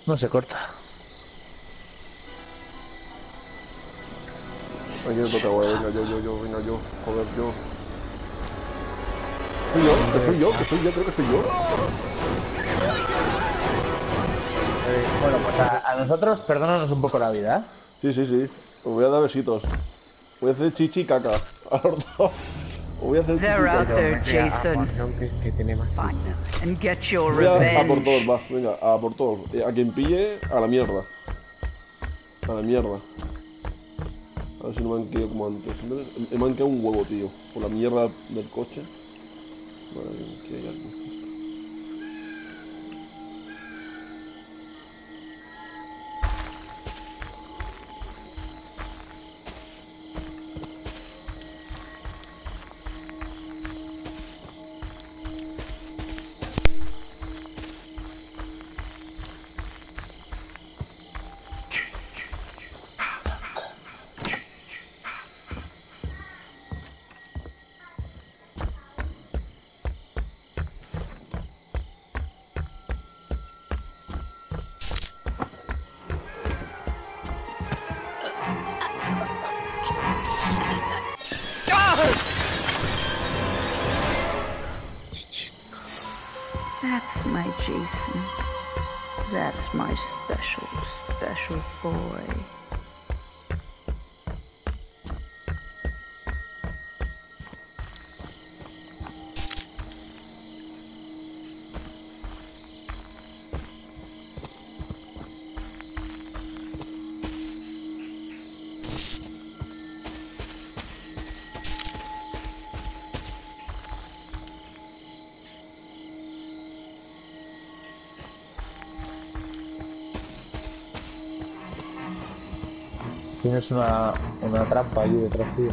No se corta. ¿A quién le toca ahora? Venga, venga, yo. Joder, yo. ¿Soy yo? ¿Que soy yo? ¿Que soy yo? Creo que soy yo. Bueno, pues a nosotros, perdónanos un poco la vida, ¿eh? Sí, sí, sí. Os voy a dar besitos. Voy a hacer chichi y caca. A los dos. Os voy a hacer chichi y They're out caca. there, Jason. Que tiene más Find chicha. them and get your Voy a por todos, revenge. va. Venga, a por todos. A quien pille, a la mierda. A la mierda. A ver si no me han quedado como antes. Me han quedado un huevo, tío. Por la mierda del coche. Madre mía, que hay algo. That's my Jason. That's my special boy. Tienes una trampa ahí detrás, tío.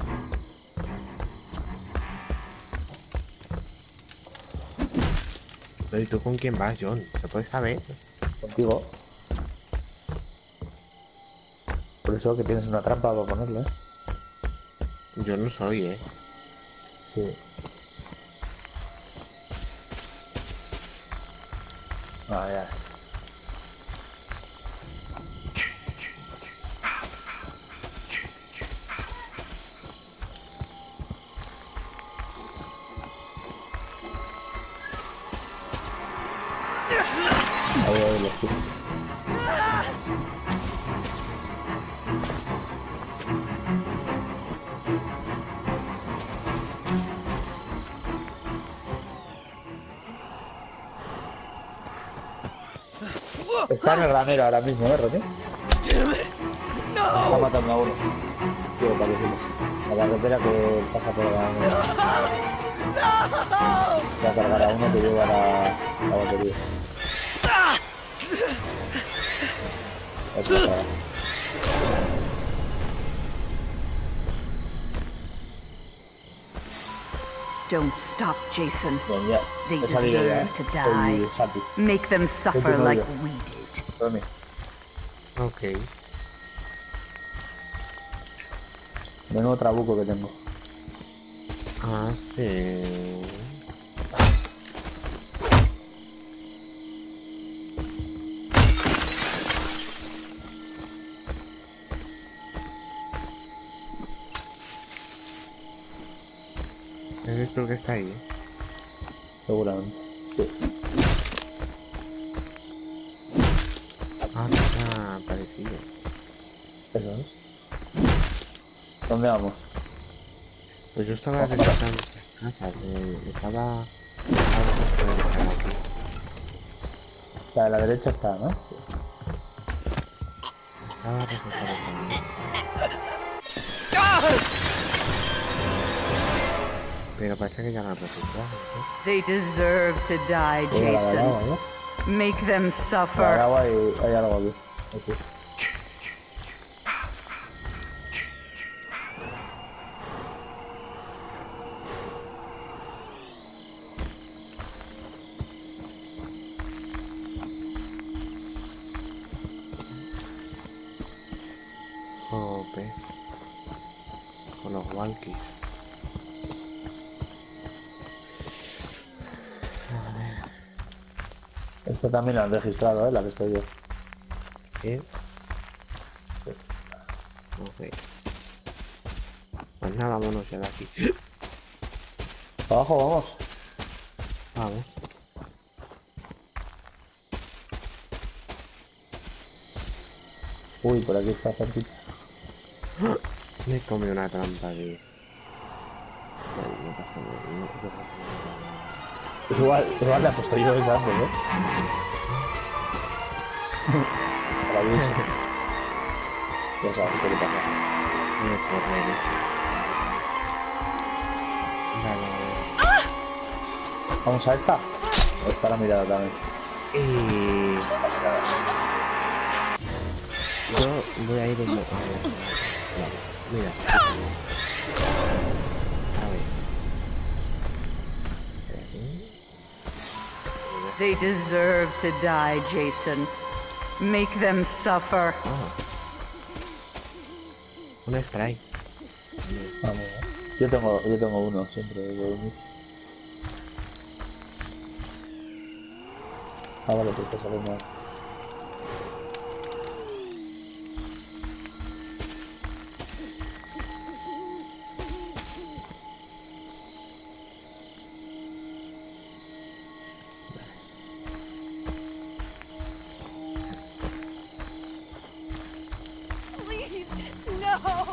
Pero ¿y tú con quién vas, John? ¿Se puede saber? Contigo. Por eso que tienes una trampa para ponerle, ¿eh? Yo no soy, Sí. Ah, ya. Ahí lo estoy. Está en el granero ahora mismo, ¿eh, Roque? Está matando a uno. Tío, parecido. La carretera que pasa por el granero. Va a cargar a uno que lleva la batería. Don't stop, Jason. Bien, ya. They He salido ya, ¿eh? deserve to die. Estoy happy. Make them suffer Continúo like yo. we did. Tony, Ok. menudo trabuco que tengo. Ah, sí. ¿Eres tú el que está ahí? Seguramente. Sí. Ah, está parecido. Eso es. ¿Dónde vamos? Pues yo estaba revisando las casas, estaba justo aquí. La de la derecha está, ¿no? Estaba revisando también. Pero parece que ya la han registrado, ¿no? They deserve to die, Voy a la del agua, Jason. ¿no? Make them La del suffer. agua hay algo aquí. Aquí. Jope. Con los walkies. Esta también la han registrado, ¿eh? La que estoy yo. ¿Qué? Ok. Pues nada, vámonos ya de aquí. Abajo, vamos. Vamos. Uy, por aquí está cerquita. Me he comido una trampa de... Vale, no pasa nada. Igual le he puesto yo esa antes, ¿eh? Maravilloso. Ya sabes qué le pasa. Voy a correr. Vale, Vamos a esta. Está la mirada también. Yo voy a ir en... Vale, mira. A ver. They deserve to die, Jason. Make them suffer. Ah. Un spray. Vamos. Yo tengo uno siempre de dormir. Ah, vale, pues está saliendo. Please, no!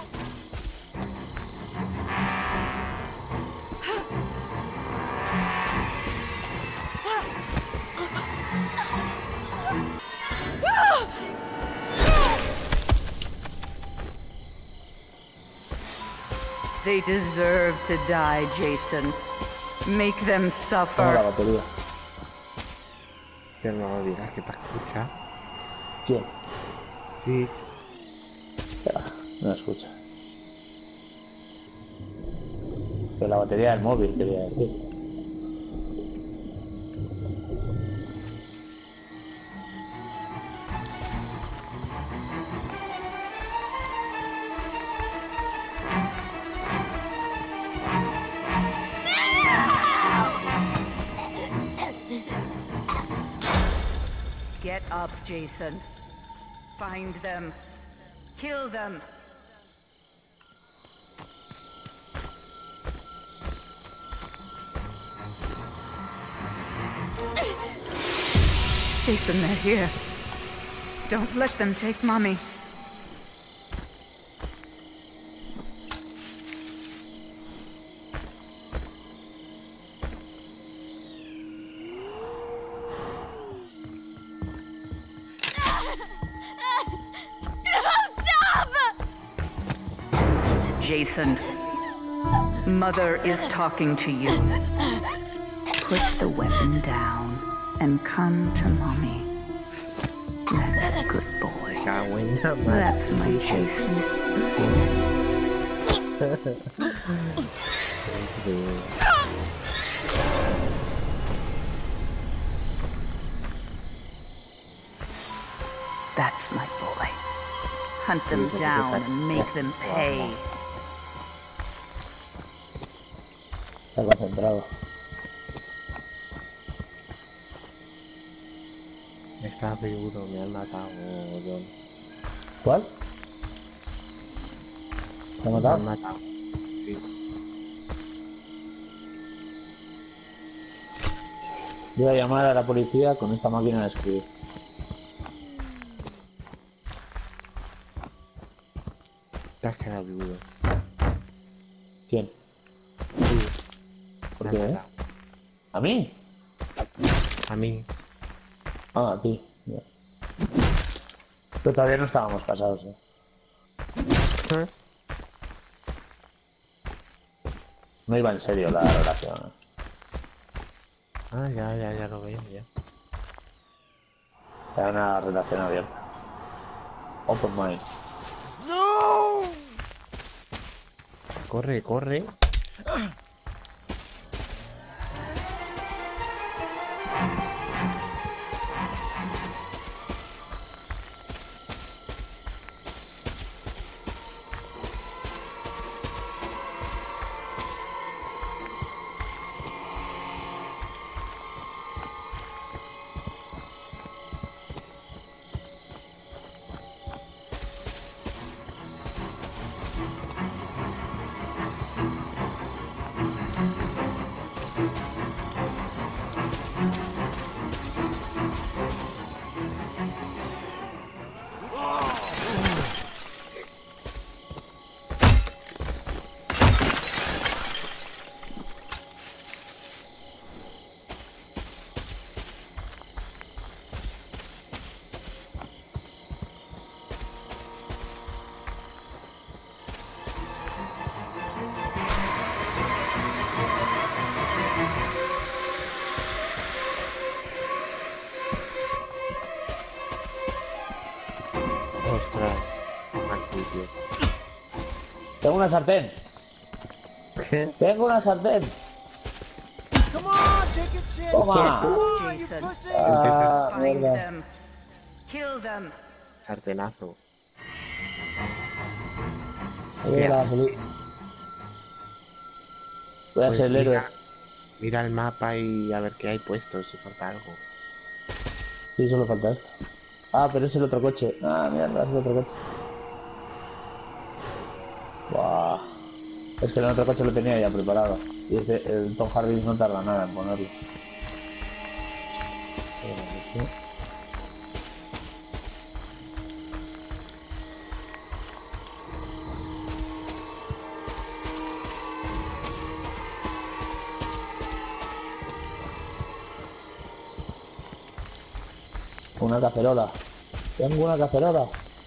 They deserve to die, Jason. Make them Tengo la suffer. batería. Que no lo digas, que te escucha. ¿Quién? Sí. Espera, no escucha. Que la batería del móvil, quería decir. Get up, Jason. Find them. Kill them. Jason, they're here. Don't let them take Mommy. Jason, Mother is talking to you. Put the weapon down and come to Mommy. That's a good boy. Cago en la madre. That's my Jason. That's my boy. Hunt them down and make them pay. Está concentrado. Está viudo, me han matado, John. ¿Cuál? ¿Te ha Me matado? han matado. Sí. Voy a llamar a la policía con esta máquina de escribir. Te has quedado viudo. ¿Quién? ¿Por Me han qué? matado. ¿A mí? A mí. Ah, a ti. Ya. Pero todavía no estábamos casados, ¿eh? ¿Eh? No iba en serio la relación. ¿Eh? Ah, ya lo veo, ya. Era una relación abierta. Open mind. Corre, corre. tío. Tengo una sartén. ¿Qué? Tengo una sartén. Come on, take a shit. Toma. Come on, you Jason. pussy. Ah, Find mierda. them. Kill them. Sartenazo. Ahí la gasolina. Voy a Pues ser el héroe. mira el mapa y a ver qué hay puesto, si falta algo. Sí, solo falta esto. Ah, pero es el otro coche. Ah, mierda, es el otro coche. Buah. Es que el otro coche lo tenía ya preparado. Y el Tom Harris no tarda nada en ponerlo. Una cacerola. Tengo una cacerola.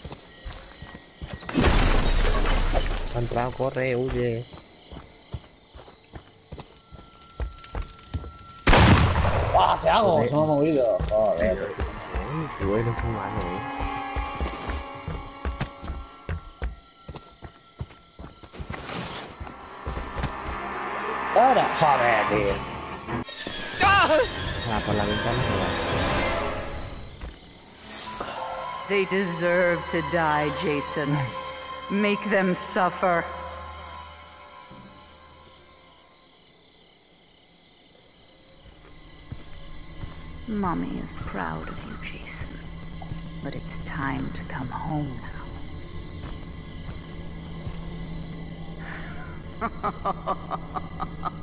Ha entrado, corre, huye. ¡Ah! ¿Qué hago? Joder. Se me ha movido. Joder. Qué bueno, qué malo, Ahora. Joder, tío. Por la ventana se va. They deserve to die, Jason. Make them suffer. Mommy is proud of you, Jason. But it's time to come home now.